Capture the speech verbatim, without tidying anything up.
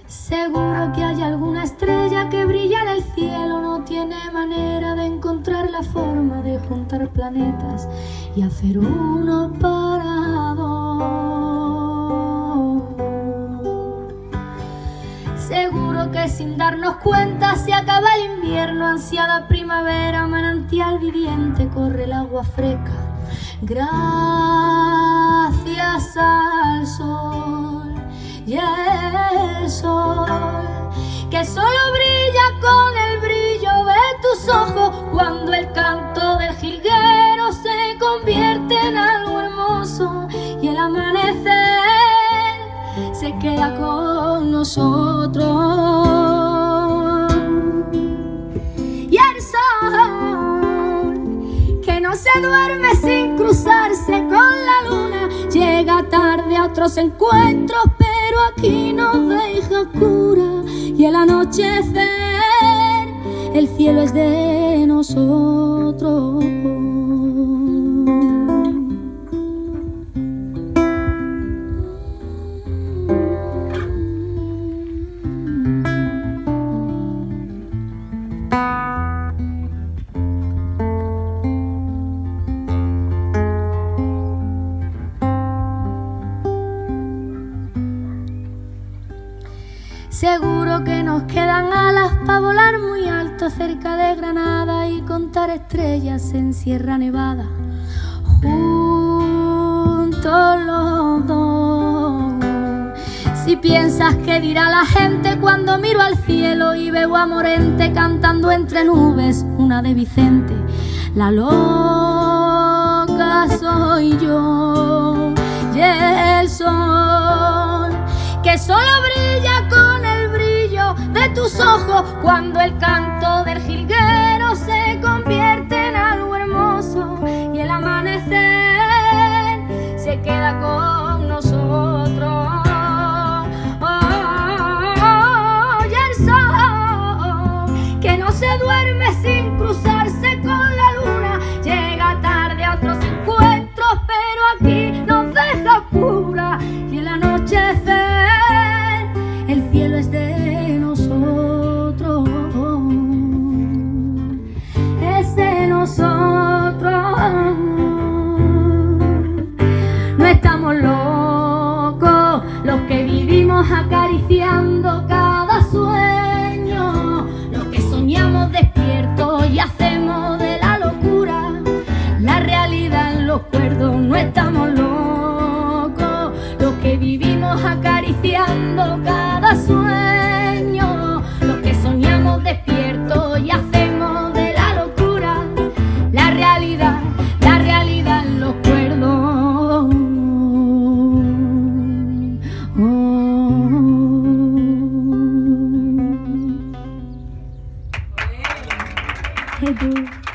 Seguro que hay alguna estrella que brilla en el cielo, no tiene manera de encontrar la forma de juntar planetas y hacer uno para dos. Seguro que sin darnos cuenta se acaba el invierno, ansiada primavera, manantial viviente, corre el agua fresca gracias al sol. Y el sol que solo brilla con el brillo de tus ojos, cuando el canto del jilguero se convierte en algo hermoso y el amanecer se queda con nosotros. Y el sol que no se duerme sin cruzarse con la luna, llega tarde a otros encuentros, pero aquí nos deja oscura. Y el anochecer, el cielo es de nosotros. Seguro que nos quedan alas para volar muy alto cerca de Granada y contar estrellas en Sierra Nevada, juntos los dos. Si piensas que dirá la gente cuando miro al cielo y veo a Morente cantando entre nubes una de Vicente, la loca soy yo. Y el sol que solo brilla con el brillo de tus ojos, cuando el canto del jilguero se convierte en algo hermoso y el amanecer se queda con nosotros. Oh, y el sol que no se duerme sin cruzarse con la luna, llega tarde a otros encuentros, pero aquí nos deja oscura. Y el anochecer, el cielo es de nosotros, es de nosotros. No estamos locos los que vivimos acariciando cada sueño, los que soñamos despiertos y hacemos de la locura la realidad en los cuerdos. No estamos locos los que vivimos acariciando cada sueño, los que soñamos despiertos y hacemos de la locura la realidad, la realidad en los cuerdos. Oh.